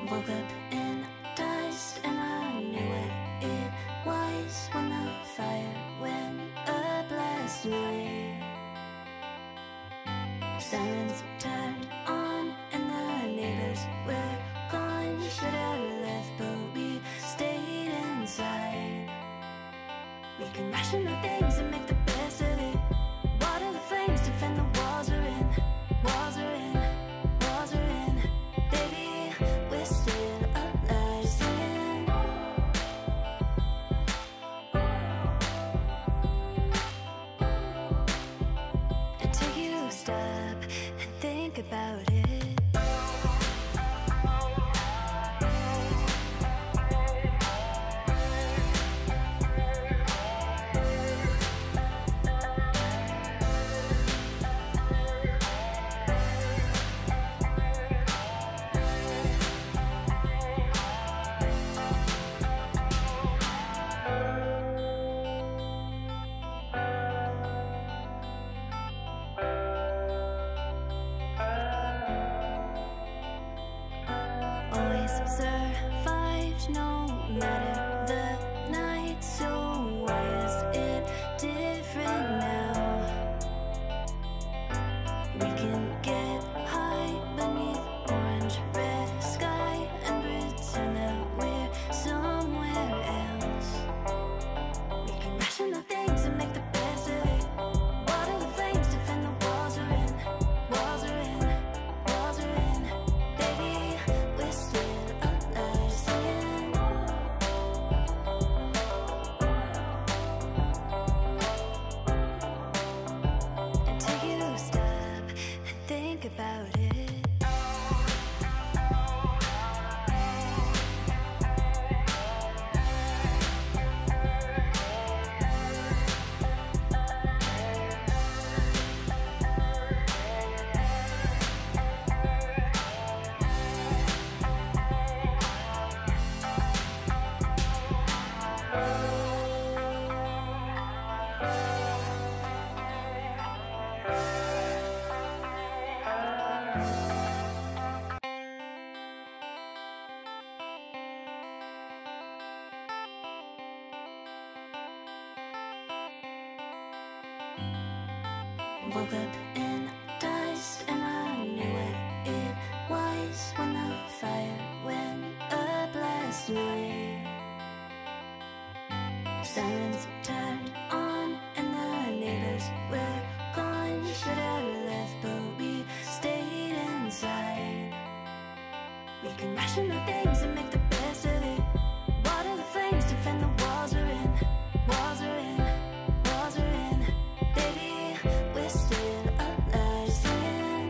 Woke up in dust and I knew what it was when the fire went up last night. Silence turned on and the neighbors were gone. Should have left but we stayed inside. We can ration the things and make the best of it. Water the flames, defend the walls we're in. Walls are in, walls are in. Baby, we're still alive, singing. And take you stop and think about it. Always survived no matter the night. So why is it different now? We can get high beneath orange red sky and pretend that we're somewhere else. We can ration the things and make the best of it. Water the flames, defend the walls we're in. Walls are in, walls are in. Baby, we're still alive, singing. And take you stop and think about it. Woke up in dust and I knew what it was when the fire went up last night. Silence turned on and the neighbors were gone. Should have left but we stayed inside. We can ration the things and make the best of it. Water the flames, defend the walls we're in. Walls are in, walls are in. Baby, we're still alive, singing.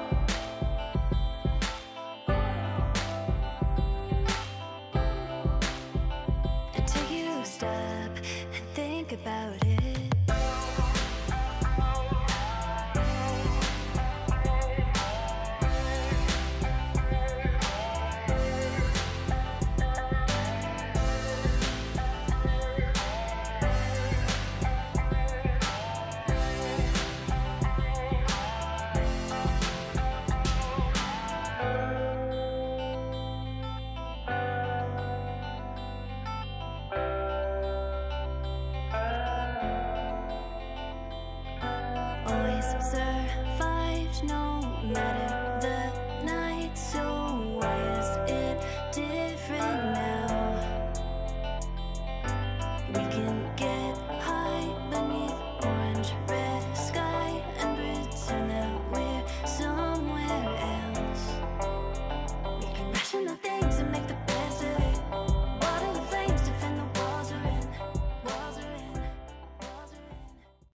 And take you stop and think about it. Always survived no matter